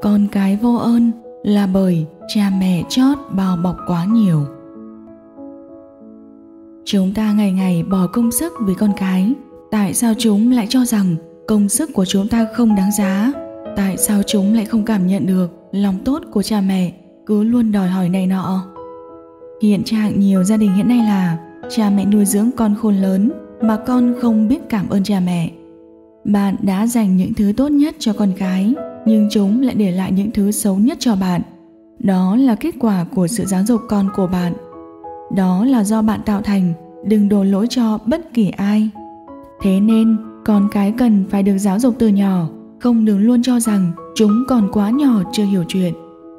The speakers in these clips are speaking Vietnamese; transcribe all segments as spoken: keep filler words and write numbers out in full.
Con cái vô ơn là bởi cha mẹ chót bao bọc quá nhiều. Chúng ta ngày ngày bỏ công sức vì con cái. Tại sao chúng lại cho rằng công sức của chúng ta không đáng giá? Tại sao chúng lại không cảm nhận được lòng tốt của cha mẹ, cứ luôn đòi hỏi này nọ? Hiện trạng nhiều gia đình hiện nay là cha mẹ nuôi dưỡng con khôn lớn mà con không biết cảm ơn cha mẹ. Bạn đã dành những thứ tốt nhất cho con cái, nhưng chúng lại để lại những thứ xấu nhất cho bạn. Đó là kết quả của sự giáo dục con của bạn. Đó là do bạn tạo thành, đừng đổ lỗi cho bất kỳ ai. Thế nên, con cái cần phải được giáo dục từ nhỏ, không đừng luôn cho rằng chúng còn quá nhỏ chưa hiểu chuyện.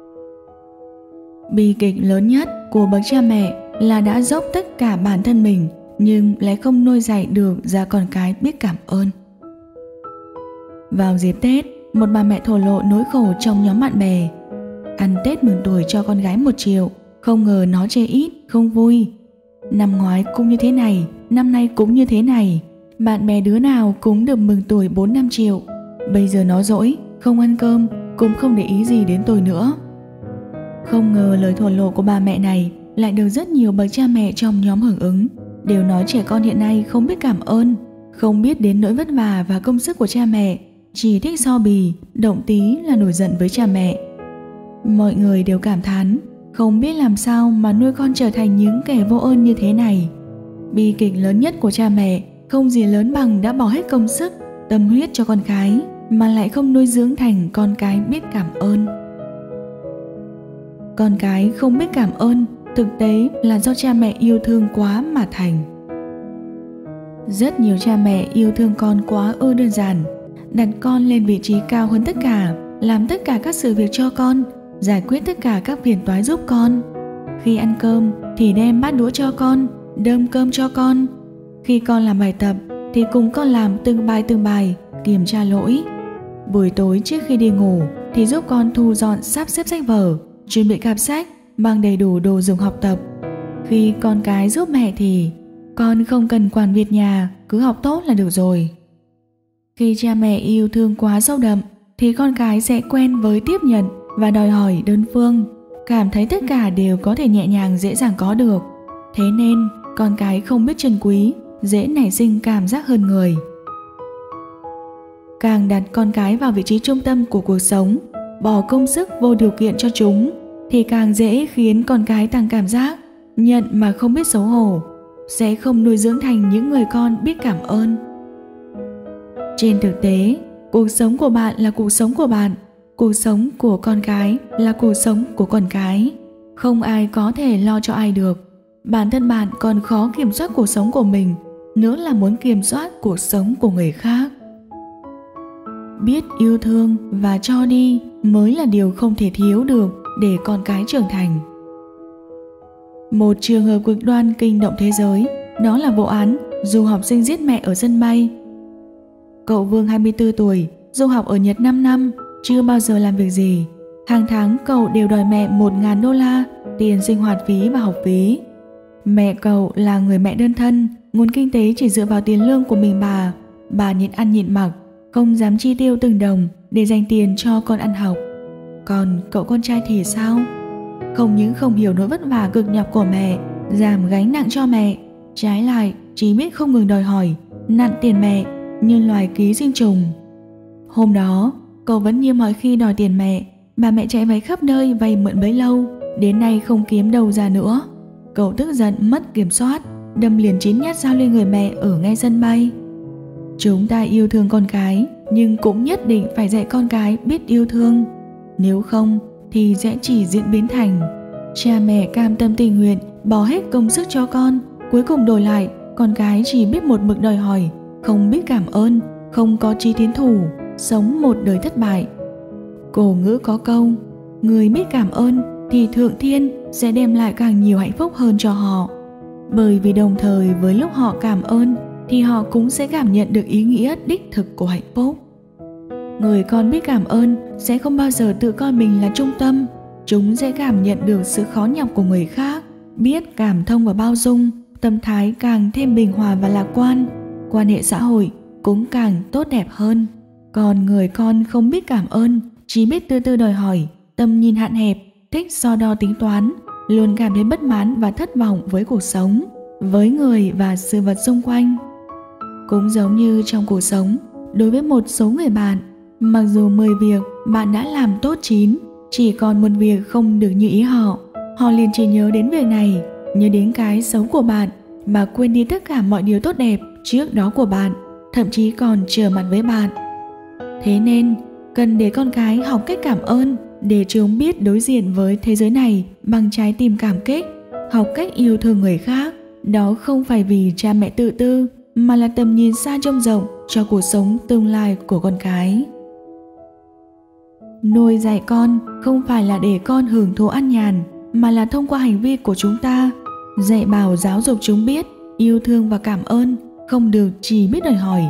Bi kịch lớn nhất của bậc cha mẹ là đã dốc tất cả bản thân mình nhưng lại không nuôi dạy được ra con cái biết cảm ơn. Vào dịp Tết, một bà mẹ thổ lộ nỗi khổ trong nhóm bạn bè. Ăn Tết mừng tuổi cho con gái một triệu, không ngờ nó chê ít, không vui. Năm ngoái cũng như thế này, năm nay cũng như thế này. Bạn bè đứa nào cũng được mừng tuổi bốn năm triệu. Bây giờ nó dỗi, không ăn cơm, cũng không để ý gì đến tôi nữa. Không ngờ lời thổ lộ của bà mẹ này lại được rất nhiều bậc cha mẹ trong nhóm hưởng ứng. Đều nói trẻ con hiện nay không biết cảm ơn, không biết đến nỗi vất vả và công sức của cha mẹ, chỉ thích so bì, động tí là nổi giận với cha mẹ. Mọi người đều cảm thán, không biết làm sao mà nuôi con trở thành những kẻ vô ơn như thế này. Bi kịch lớn nhất của cha mẹ không gì lớn bằng đã bỏ hết công sức, tâm huyết cho con cái mà lại không nuôi dưỡng thành con cái biết cảm ơn. Con cái không biết cảm ơn thực tế là do cha mẹ yêu thương quá mà thành. Rất nhiều cha mẹ yêu thương con quá ư đơn giản, đặt con lên vị trí cao hơn tất cả, làm tất cả các sự việc cho con, giải quyết tất cả các phiền toái giúp con. Khi ăn cơm thì đem bát đũa cho con, đơm cơm cho con. Khi con làm bài tập thì cùng con làm từng bài từng bài, kiểm tra lỗi. Buổi tối trước khi đi ngủ thì giúp con thu dọn sắp xếp sách vở, chuẩn bị cặp sách, mang đầy đủ đồ dùng học tập. Khi con cái giúp mẹ thì con không cần quản việc nhà, cứ học tốt là được rồi. Khi cha mẹ yêu thương quá sâu đậm thì con cái sẽ quen với tiếp nhận và đòi hỏi đơn phương, cảm thấy tất cả đều có thể nhẹ nhàng dễ dàng có được. Thế nên con cái không biết trân quý, dễ nảy sinh cảm giác hơn người. Càng đặt con cái vào vị trí trung tâm của cuộc sống, bỏ công sức vô điều kiện cho chúng, thì càng dễ khiến con cái tăng cảm giác nhận mà không biết xấu hổ, sẽ không nuôi dưỡng thành những người con biết cảm ơn. Trên thực tế, cuộc sống của bạn là cuộc sống của bạn, cuộc sống của con cái là cuộc sống của con cái. Không ai có thể lo cho ai được. Bản thân bạn còn khó kiểm soát cuộc sống của mình, nữa là muốn kiểm soát cuộc sống của người khác. Biết yêu thương và cho đi mới là điều không thể thiếu được để con cái trưởng thành. Một trường hợp cực đoan kinh động thế giới, đó là vụ án du học sinh giết mẹ ở sân bay. Cậu Vương hai mươi tư tuổi, du học ở Nhật năm năm, chưa bao giờ làm việc gì. Hàng tháng cậu đều đòi mẹ một nghìn đô la tiền sinh hoạt phí và học phí. Mẹ cậu là người mẹ đơn thân, nguồn kinh tế chỉ dựa vào tiền lương của mình bà. Bà nhịn ăn nhịn mặc, không dám chi tiêu từng đồng để dành tiền cho con ăn học. Còn cậu con trai thì sao? Không những không hiểu nỗi vất vả cực nhọc của mẹ, giảm gánh nặng cho mẹ, trái lại chỉ biết không ngừng đòi hỏi, nặn tiền mẹ như loài ký sinh trùng. Hôm đó, cậu vẫn như mọi khi đòi tiền mẹ. Bà mẹ chạy váy khắp nơi vay mượn bấy lâu, đến nay không kiếm đâu ra nữa. Cậu tức giận mất kiểm soát, đâm liền chín nhát dao lên người mẹ ở ngay sân bay. Chúng ta yêu thương con cái, nhưng cũng nhất định phải dạy con cái biết yêu thương. Nếu không thì sẽ chỉ diễn biến thành cha mẹ cam tâm tình nguyện bỏ hết công sức cho con, cuối cùng đổi lại con cái chỉ biết một mực đòi hỏi, không biết cảm ơn, không có chí tiến thủ, sống một đời thất bại. Cổ ngữ có câu, người biết cảm ơn thì thượng thiên sẽ đem lại càng nhiều hạnh phúc hơn cho họ. Bởi vì đồng thời với lúc họ cảm ơn thì họ cũng sẽ cảm nhận được ý nghĩa đích thực của hạnh phúc. Người con biết cảm ơn sẽ không bao giờ tự coi mình là trung tâm. Chúng sẽ cảm nhận được sự khó nhọc của người khác, biết cảm thông và bao dung, tâm thái càng thêm bình hòa và lạc quan, quan hệ xã hội cũng càng tốt đẹp hơn. Còn người con không biết cảm ơn chỉ biết từ từ đòi hỏi, tầm nhìn hạn hẹp, thích so đo tính toán, luôn cảm thấy bất mãn và thất vọng với cuộc sống, với người và sự vật xung quanh. Cũng giống như trong cuộc sống, đối với một số người bạn, mặc dù mười việc bạn đã làm tốt chín, chỉ còn một việc không được như ý họ, họ liền chỉ nhớ đến việc này, nhớ đến cái xấu của bạn, mà quên đi tất cả mọi điều tốt đẹp trước đó của bạn, thậm chí còn trở mặt với bạn. Thế nên, cần để con cái học cách cảm ơn, để chúng biết đối diện với thế giới này bằng trái tim cảm kích, học cách yêu thương người khác. Đó không phải vì cha mẹ tự tư, mà là tầm nhìn xa trông rộng cho cuộc sống tương lai của con cái. Nuôi dạy con không phải là để con hưởng thụ an nhàn, mà là thông qua hành vi của chúng ta, dạy bảo giáo dục chúng biết yêu thương và cảm ơn, không được chỉ biết đòi hỏi.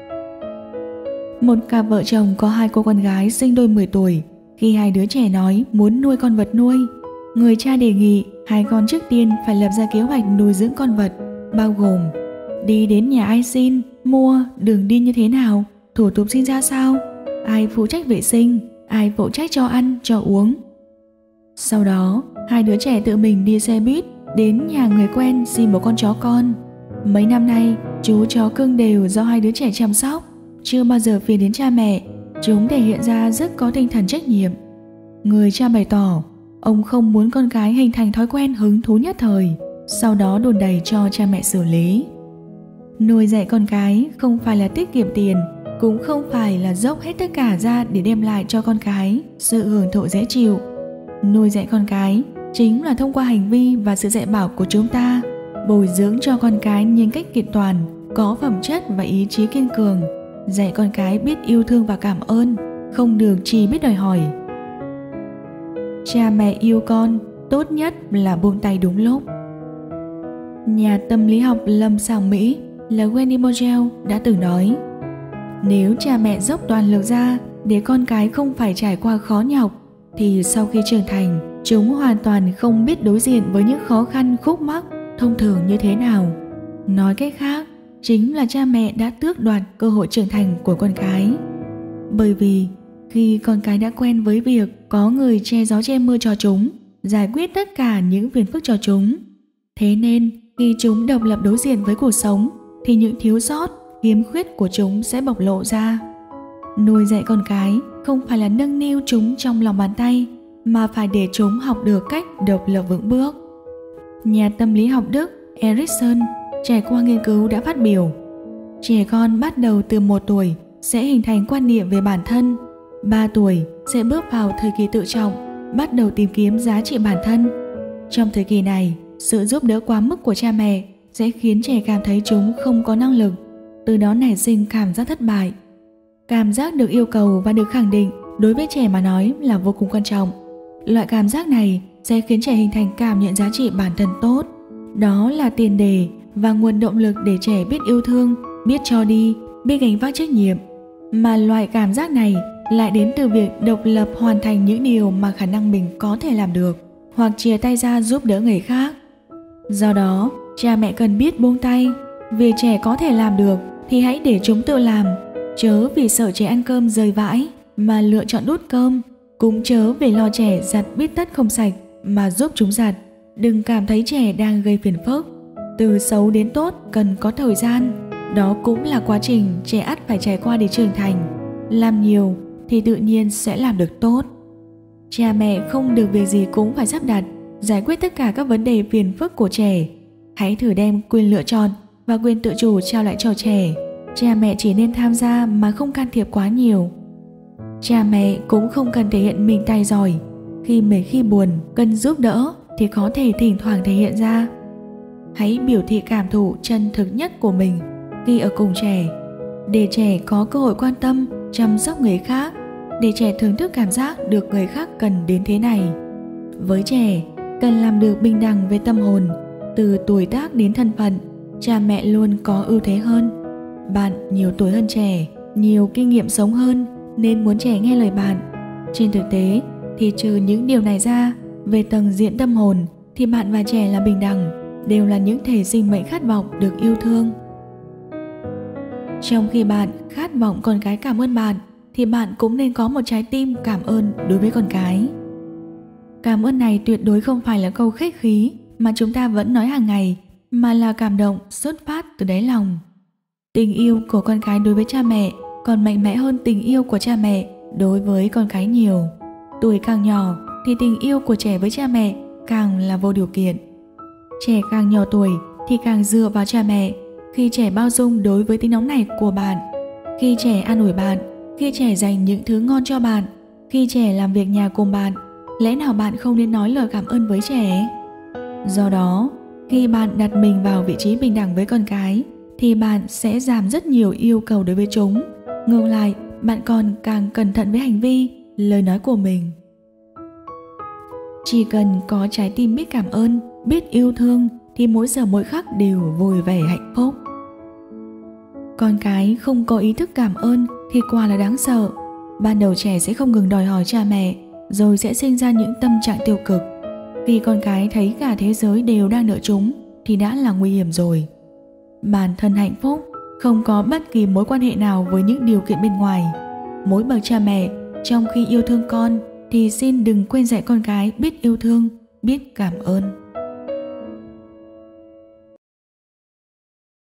Một cặp vợ chồng có hai cô con gái sinh đôi mười tuổi. Khi hai đứa trẻ nói muốn nuôi con vật nuôi, người cha đề nghị hai con trước tiên phải lập ra kế hoạch nuôi dưỡng con vật, bao gồm đi đến nhà ai xin, mua, đường đi như thế nào, thủ tục xin ra sao, ai phụ trách vệ sinh, ai phụ trách cho ăn, cho uống. Sau đó, hai đứa trẻ tự mình đi xe buýt đến nhà người quen xin một con chó con. Mấy năm nay, chú chó cưng đều do hai đứa trẻ chăm sóc, chưa bao giờ phiền đến cha mẹ. Chúng thể hiện ra rất có tinh thần trách nhiệm. Người cha bày tỏ ông không muốn con cái hình thành thói quen hứng thú nhất thời, sau đó đùn đẩy cho cha mẹ xử lý. Nuôi dạy con cái không phải là tiết kiệm tiền, cũng không phải là dốc hết tất cả ra để đem lại cho con cái sự hưởng thụ dễ chịu. Nuôi dạy con cái chính là thông qua hành vi và sự dạy bảo của chúng ta, bồi dưỡng cho con cái những cách kiện toàn, có phẩm chất và ý chí kiên cường, dạy con cái biết yêu thương và cảm ơn, không được chỉ biết đòi hỏi. Cha mẹ yêu con, tốt nhất là buông tay đúng lúc. Nhà tâm lý học lâm sàng Mỹ là Wendy Mogel đã từng nói, nếu cha mẹ dốc toàn lực ra để con cái không phải trải qua khó nhọc, thì sau khi trưởng thành, chúng hoàn toàn không biết đối diện với những khó khăn khúc mắc thông thường như thế nào. Nói cách khác, chính là cha mẹ đã tước đoạt cơ hội trưởng thành của con cái. Bởi vì khi con cái đã quen với việc có người che gió che mưa cho chúng, giải quyết tất cả những phiền phức cho chúng, thế nên khi chúng độc lập đối diện với cuộc sống, thì những thiếu sót, khiếm khuyết của chúng sẽ bộc lộ ra. Nuôi dạy con cái không phải là nâng niu chúng trong lòng bàn tay, mà phải để chúng học được cách độc lập vững bước. Nhà tâm lý học Đức Erikson trải qua nghiên cứu đã phát biểu, trẻ con bắt đầu từ một tuổi sẽ hình thành quan niệm về bản thân, ba tuổi sẽ bước vào thời kỳ tự trọng, bắt đầu tìm kiếm giá trị bản thân. Trong thời kỳ này, sự giúp đỡ quá mức của cha mẹ sẽ khiến trẻ cảm thấy chúng không có năng lực, từ đó nảy sinh cảm giác thất bại. Cảm giác được yêu cầu và được khẳng định đối với trẻ mà nói là vô cùng quan trọng. Loại cảm giác này sẽ khiến trẻ hình thành cảm nhận giá trị bản thân tốt. Đó là tiền đề và nguồn động lực để trẻ biết yêu thương, biết cho đi, biết gánh vác trách nhiệm. Mà loại cảm giác này lại đến từ việc độc lập hoàn thành những điều mà khả năng mình có thể làm được, hoặc chia tay ra giúp đỡ người khác. Do đó, cha mẹ cần biết buông tay. Vì trẻ có thể làm được thì hãy để chúng tự làm. Chớ vì sợ trẻ ăn cơm rơi vãi mà lựa chọn đút cơm. Cũng chớ vì lo trẻ giặt bít tất không sạch mà giúp chúng giặt. Đừng cảm thấy trẻ đang gây phiền phức. Từ xấu đến tốt cần có thời gian. Đó cũng là quá trình trẻ ắt phải trải qua để trưởng thành. Làm nhiều thì tự nhiên sẽ làm được tốt. Cha mẹ không được việc gì cũng phải sắp đặt, giải quyết tất cả các vấn đề phiền phức của trẻ. Hãy thử đem quyền lựa chọn và quyền tự chủ trao lại cho trẻ. Cha mẹ chỉ nên tham gia mà không can thiệp quá nhiều. Cha mẹ cũng không cần thể hiện mình tài giỏi. Khi mệt khi buồn, cần giúp đỡ thì có thể thỉnh thoảng thể hiện ra. Hãy biểu thị cảm thụ chân thực nhất của mình khi ở cùng trẻ, để trẻ có cơ hội quan tâm, chăm sóc người khác, để trẻ thưởng thức cảm giác được người khác cần đến thế này. Với trẻ, cần làm được bình đẳng về tâm hồn. Từ tuổi tác đến thân phận, cha mẹ luôn có ưu thế hơn. Bạn nhiều tuổi hơn trẻ, nhiều kinh nghiệm sống hơn, nên muốn trẻ nghe lời bạn. Trên thực tế thì trừ những điều này ra, về tầng diện tâm hồn thì bạn và trẻ là bình đẳng, đều là những thể sinh mệnh khát vọng được yêu thương. Trong khi bạn khát vọng con cái cảm ơn bạn, thì bạn cũng nên có một trái tim cảm ơn đối với con cái. Cảm ơn này tuyệt đối không phải là câu khách khí mà chúng ta vẫn nói hàng ngày, mà là cảm động xuất phát từ đáy lòng. Tình yêu của con cái đối với cha mẹ còn mạnh mẽ hơn tình yêu của cha mẹ đối với con cái nhiều. Tuổi càng nhỏ thì tình yêu của trẻ với cha mẹ càng là vô điều kiện. Trẻ càng nhỏ tuổi thì càng dựa vào cha mẹ. Khi trẻ bao dung đối với tính nóng này của bạn, khi trẻ an ủi bạn, khi trẻ dành những thứ ngon cho bạn, khi trẻ làm việc nhà cùng bạn, lẽ nào bạn không nên nói lời cảm ơn với trẻ? Do đó, khi bạn đặt mình vào vị trí bình đẳng với con cái thì bạn sẽ giảm rất nhiều yêu cầu đối với chúng. Ngược lại, bạn còn càng cẩn thận với hành vi, lời nói của mình. Chỉ cần có trái tim biết cảm ơn, biết yêu thương thì mỗi giờ mỗi khắc đều vui vẻ hạnh phúc. Con cái không có ý thức cảm ơn thì quả là đáng sợ. Ban đầu trẻ sẽ không ngừng đòi hỏi cha mẹ, rồi sẽ sinh ra những tâm trạng tiêu cực. Khi con cái thấy cả thế giới đều đang nợ chúng thì đã là nguy hiểm rồi. Bản thân hạnh phúc không có bất kỳ mối quan hệ nào với những điều kiện bên ngoài. Mỗi bậc cha mẹ trong khi yêu thương con thì xin đừng quên dạy con cái biết yêu thương, biết cảm ơn.